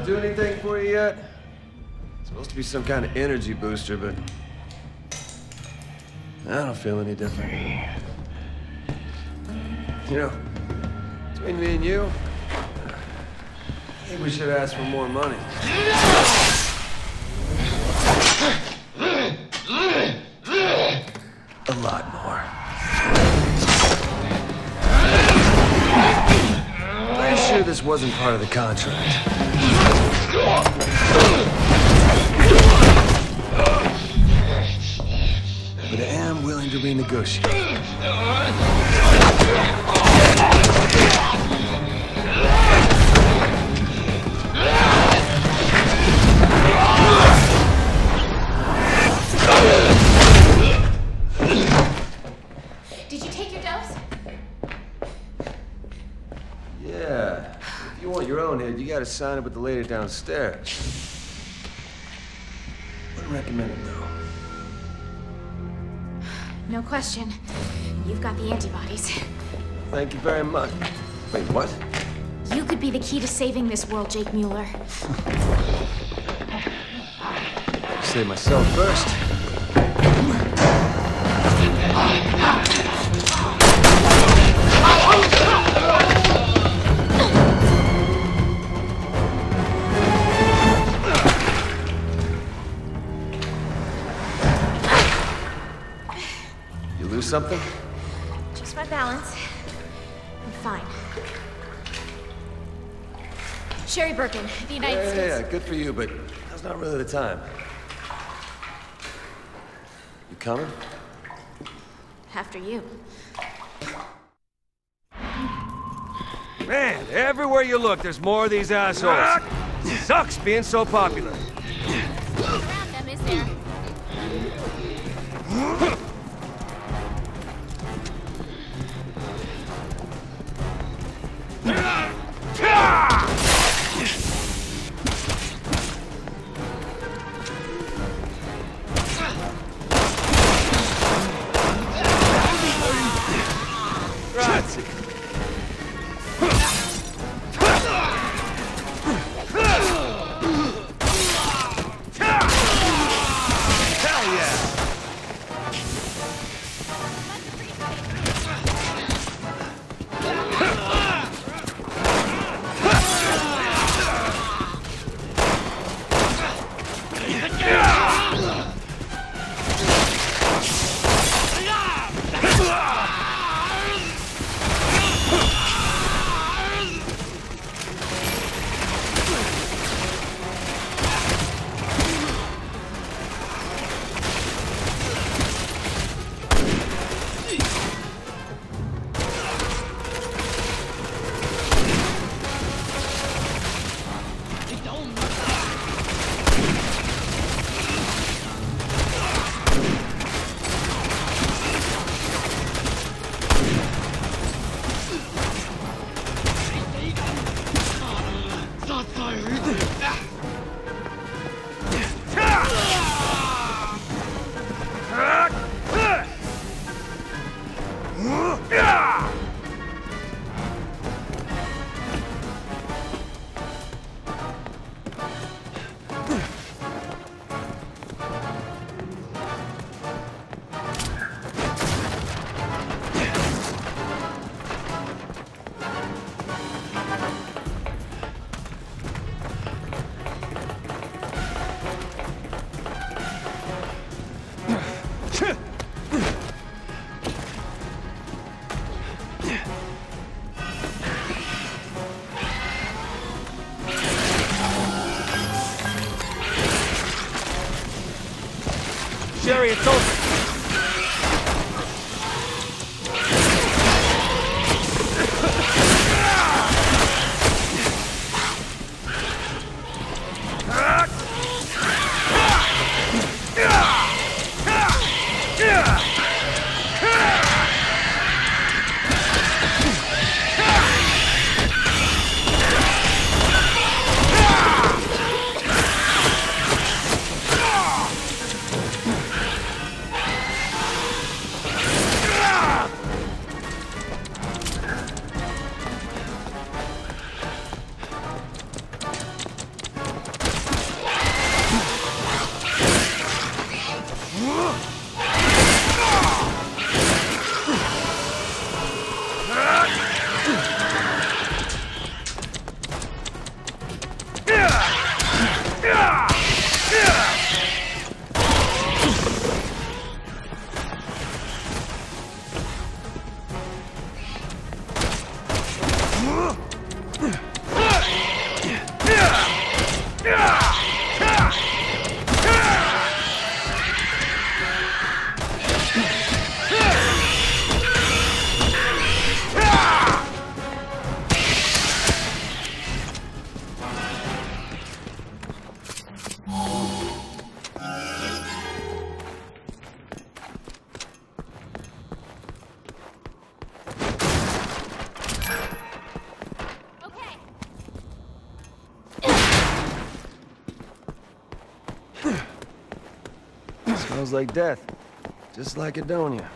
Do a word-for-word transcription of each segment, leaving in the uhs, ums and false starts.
do anything for you yet? It's supposed to be some kind of energy booster, but I don't feel any different. You know, between me and you, I think we should ask for more money. A lot more. Pretty sure this wasn't part of the contract. But I am willing to renegotiate. Did you take your dose? Yeah. If you want your own head, you gotta sign it with the lady downstairs. Wouldn't recommend it, though. No question. You've got the antibodies. Thank you very much. Wait, what? You could be the key to saving this world, Jake Mueller. Save myself first. You lose something? Just my balance. I'm fine. Sherry Birkin, the United Yeah, States. yeah, yeah, good for you, but that's not really the time. You coming? After you. Man, everywhere you look, there's more of these assholes. Sucks being so popular. Around them, is there? Grazie. Hell yeah! Sherry, it's over. Smells like death. Just like Adonia.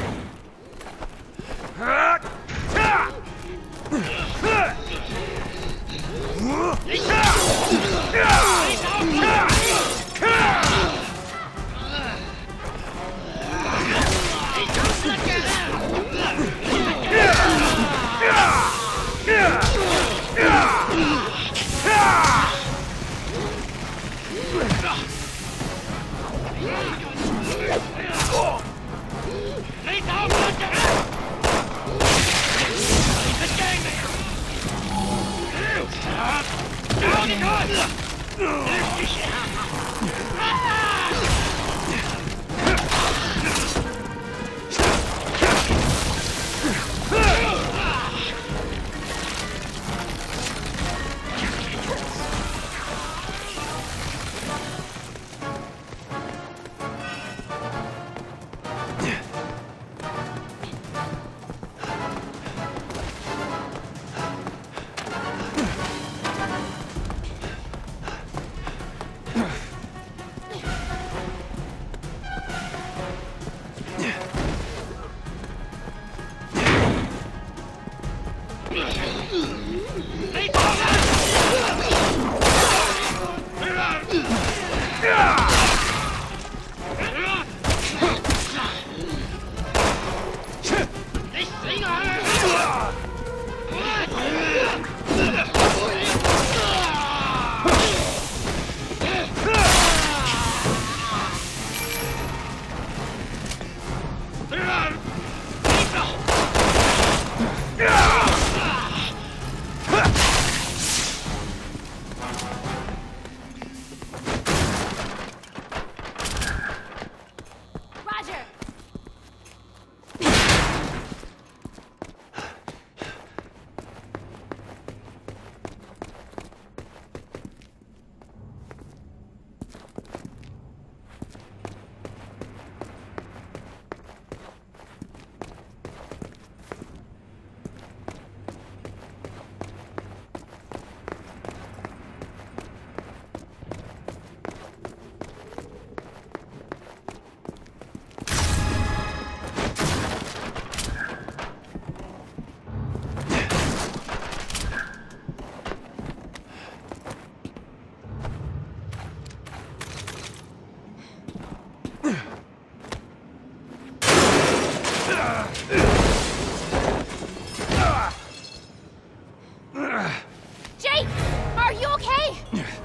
Jake! Are you okay?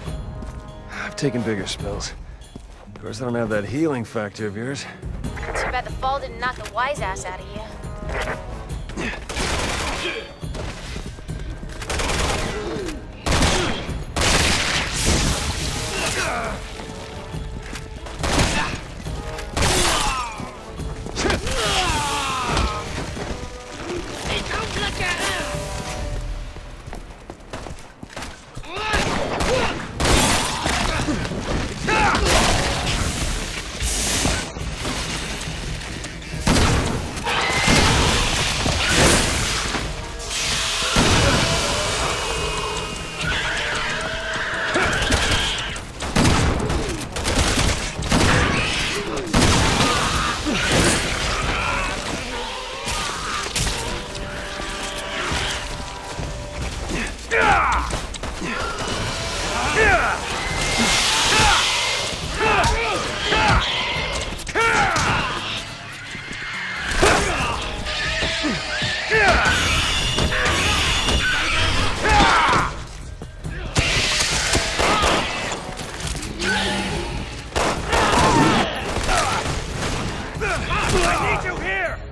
I've taken bigger spills. Of course, I don't have that healing factor of yours. Too bad the fall didn't knock the wise ass out of you. I need you here!